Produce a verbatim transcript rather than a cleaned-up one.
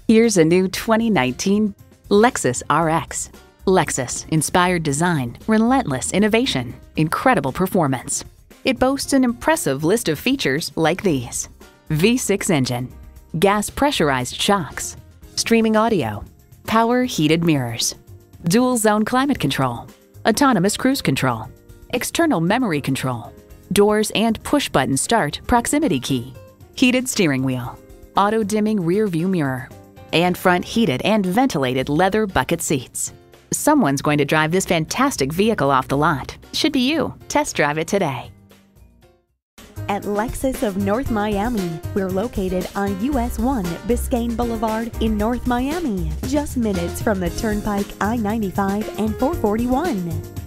Here's a new twenty nineteen Lexus R X. Lexus, inspired design, relentless innovation, incredible performance. It boasts an impressive list of features like these: V six engine, gas pressurized shocks, streaming audio, power heated mirrors, dual zone climate control, autonomous cruise control, external memory control, doors and push button start proximity key, heated steering wheel, auto dimming rear view mirror, and front heated and ventilated leather bucket seats. Someone's going to drive this fantastic vehicle off the lot. Should be you. Test drive it today. At Lexus of North Miami, we're located on U S one Biscayne Boulevard in North Miami, just minutes from the Turnpike I ninety-five and four forty-one.